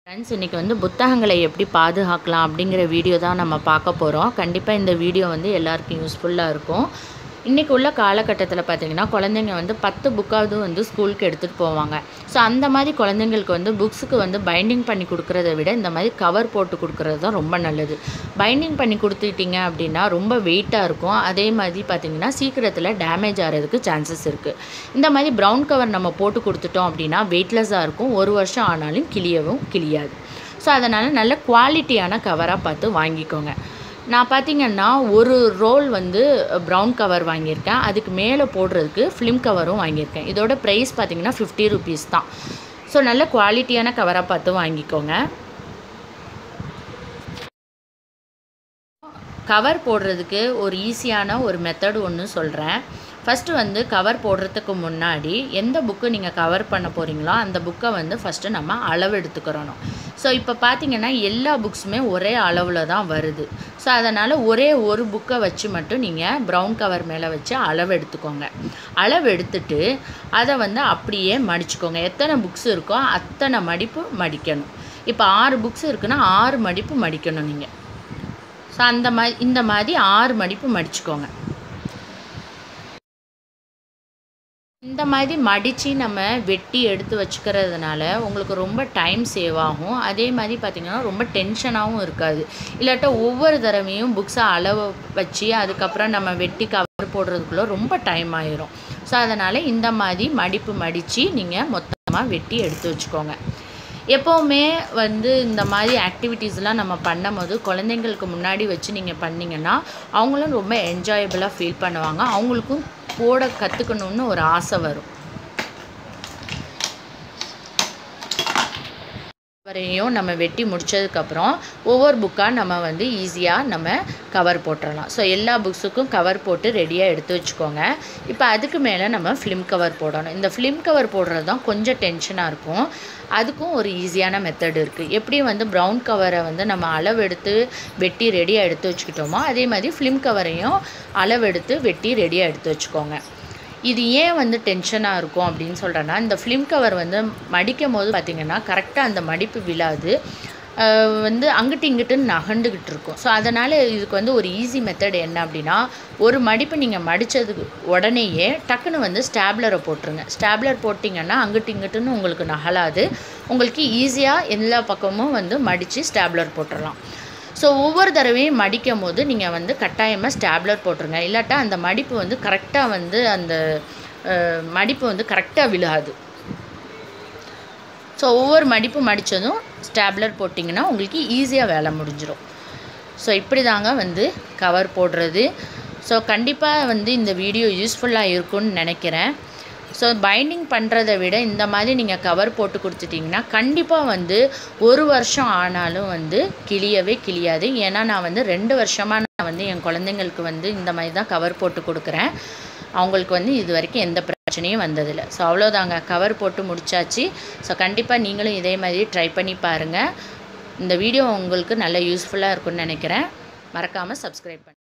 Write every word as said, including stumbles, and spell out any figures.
Friends, இன்றைக்கி வந்து புத்தகங்களை எப்படி பாதுகாக்கலாம் அப்படிங்கிற வீடியோ தான் நம்ம பார்க்க போகிறோம். கண்டிப்பாக இந்த வீடியோ வந்து எல்லாருக்கும் யூஸ்ஃபுல்லாக இருக்கும். இன்றைக்கி உள்ள காலகட்டத்தில் பார்த்திங்கன்னா குழந்தைங்க வந்து பத்து புக்காவது வந்து ஸ்கூலுக்கு எடுத்துகிட்டு போவாங்க. ஸோ அந்த மாதிரி குழந்தைங்களுக்கு வந்து புக்ஸுக்கு வந்து பைண்டிங் பண்ணி கொடுக்குறத விட இந்த மாதிரி கவர் போட்டு கொடுக்குறது தான் ரொம்ப நல்லது. பைண்டிங் பண்ணி கொடுத்துட்டிங்க அப்படின்னா ரொம்ப வெயிட்டாக இருக்கும். அதே மாதிரி பார்த்திங்கன்னா சீக்கிரத்தில் டேமேஜ் ஆகிறதுக்கு சான்சஸ் இருக்குது. இந்த மாதிரி ப்ரௌன் கவர் நம்ம போட்டு கொடுத்துட்டோம் அப்படின்னா வெயிட்லெஸ்ஸாக இருக்கும். ஒரு வருஷம் ஆனாலும் கிளியவும் கிளியாது. ஸோ அதனால் நல்ல குவாலிட்டியான கவராக பார்த்து வாங்கிக்கோங்க. நான் பார்த்திங்கன்னா ஒரு ரோல் வந்து ப்ரௌன் கவர் வாங்கியிருக்கேன். அதுக்கு மேலே போடுறதுக்கு ஃபிலிம் கவரும் வாங்கியிருக்கேன். இதோட ப்ரைஸ் பார்த்திங்கன்னா ஃபிஃப்டி ருபீஸ் தான். ஸோ நல்ல குவாலிட்டியான கவராக பார்த்து வாங்கிக்கோங்க. கவர் போடுறதுக்கு ஒரு ஈஸியான ஒரு மெத்தடு ஒன்று சொல்கிறேன். ஃபஸ்ட்டு வந்து கவர் போடுறதுக்கு முன்னாடி எந்த புக்கு நீங்கள் கவர் பண்ண போகிறீங்களோ அந்த புக்கை வந்து ஃபஸ்ட்டு நம்ம அளவு எடுத்துக்கிறணும். ஸோ இப்போ பார்த்திங்கன்னா எல்லா புக்ஸுமே ஒரே அளவில் தான் வருது. ஸோ அதனால் ஒரே ஒரு புக்கை வச்சு மட்டும் நீங்கள் ப்ரௌன் கவர் மேலே வச்சு அளவு எடுத்துக்கோங்க. அளவு எடுத்துட்டு அதை வந்து அப்படியே மடிச்சுக்கோங்க. எத்தனை புக்ஸ் இருக்கோ அத்தனை மடிப்பு மடிக்கணும். இப்போ ஆறு புக்ஸ் இருக்குன்னா ஆறு மடிப்பு மடிக்கணும் நீங்கள். ஸோ அந்த மாதிரி இந்த மாதிரி ஆறு மடிப்பு மடிச்சுக்கோங்க. இந்த மாதிரி மடித்து நம்ம வெட்டி எடுத்து வச்சுக்கிறதுனால உங்களுக்கு ரொம்ப டைம் சேவ் ஆகும். அதே மாதிரி பார்த்திங்கன்னா ரொம்ப டென்ஷனாகவும் இருக்காது. இல்லாட்டா ஒவ்வொரு தடவையும் புக்ஸை அளவு வச்சு அதுக்கப்புறம் நம்ம வெட்டி கவர் போடுறதுக்குள்ளே ரொம்ப டைம் ஆயிரும். ஸோ அதனால் இந்த மாதிரி மடிப்பு மடித்து நீங்கள் மொத்தமாக வெட்டி எடுத்து வச்சுக்கோங்க. எப்போவுமே வந்து இந்த மாதிரி ஆக்டிவிட்டீஸ்லாம் நம்ம பண்ணும் போது குழந்தைங்களுக்கு முன்னாடி வச்சு நீங்கள் பண்ணிங்கன்னா அவங்களும் ரொம்ப என்ஜாயபிளாக ஃபீல் பண்ணுவாங்க. அவங்களுக்கும் போட கற்றுக்கணுன்னு ஒரு ஆசை வரும். வரையும் நம்ம வெட்டி முடித்ததுக்கப்புறம் ஒவ்வொரு புக்காக நம்ம வந்து ஈஸியாக நம்ம கவர் போட்டுடலாம். ஸோ எல்லா புக்ஸுக்கும் கவர் போட்டு ரெடியாக எடுத்து வச்சுக்கோங்க. இப்போ அதுக்கு மேலே நம்ம ஃபிலிம் கவர் போடணும். இந்த ஃபிலிம் கவர் போடுறது தான் கொஞ்சம் டென்ஷனாக இருக்கும். அதுக்கும் ஒரு ஈஸியான மெத்தட் இருக்குது. எப்படி வந்து ப்ரௌன் கவரை வந்து நம்ம அளவெடுத்து வெட்டி ரெடியாக எடுத்து வச்சுக்கிட்டோமோ அதே மாதிரி ஃபிலிம் கவரையும் அளவெடுத்து வெட்டி ரெடியாக எடுத்து வச்சுக்கோங்க. இது ஏன் வந்து டென்ஷனாக இருக்கும் அப்படின்னு சொல்கிறேன்னா, இந்த ஃபிலிம் கவர் வந்து மடிக்கும் போது பார்த்திங்கன்னா கரெக்டாக அந்த மடிப்பு விழாது, வந்து அங்கிட்டு இங்கிட்டுன்னு நகண்டுக்கிட்டு இருக்கும். ஸோ அதனால் இதுக்கு வந்து ஒரு ஈஸி மெத்தட் என்ன அப்படின்னா, ஒரு மடிப்பு நீங்கள் மடித்ததுக்கு உடனேயே டக்குன்னு வந்து ஸ்டாப்லரை போட்டுருங்க. ஸ்டாப்லர் போட்டிங்கன்னா அங்கிட்டு இங்கிட்டுன்னு உங்களுக்கு நகலாது. உங்களுக்கு ஈஸியாக எல்லா பக்கமும் வந்து மடித்து ஸ்டாப்லர் போட்டுடலாம். ஸோ ஒவ்வொரு தடவையும் மடிக்கும் போது நீங்கள் வந்து கட்டாயமாக ஸ்டாப்லர் போட்டுருங்க. இல்லாட்டா அந்த மடிப்பு வந்து கரெக்டாக வந்து அந்த மடிப்பு வந்து கரெக்டாக விழாது. ஸோ ஒவ்வொரு மடிப்பு மடித்ததும் ஸ்டாப்லர் போட்டிங்கன்னா உங்களுக்கு ஈஸியாக வேலை முடிஞ்சிடும். ஸோ இப்படி தாங்க வந்து கவர் போடுறது. ஸோ கண்டிப்பாக வந்து இந்த வீடியோ யூஸ்ஃபுல்லாக இருக்கும்னு நினைக்கிறேன். ஸோ பைண்டிங் பண்ணுறதை விட இந்த மாதிரி நீங்கள் கவர் போட்டு கொடுத்துட்டிங்கன்னா கண்டிப்பாக வந்து ஒரு வருஷம் ஆனாலும் வந்து கிளியவே கிளியாது. ஏன்னா நான் வந்து ரெண்டு வருஷமாக நான் வந்து என் குழந்தைங்களுக்கு வந்து இந்த மாதிரி தான் கவர் போட்டு கொடுக்குறேன். அவங்களுக்கு வந்து இது வரைக்கும் எந்த பிரச்சனையும் வந்ததில்லை. ஸோ அவ்வளோதாங்க, கவர் போட்டு முடிச்சாச்சு. ஸோ கண்டிப்பாக நீங்களும் இதே மாதிரி ட்ரை பண்ணி பாருங்கள். இந்த வீடியோ உங்களுக்கு நல்ல யூஸ்ஃபுல்லாக இருக்கும்னு நினைக்கிறேன். மறக்காமல் சப்ஸ்கிரைப் பண்ணுங்கள்.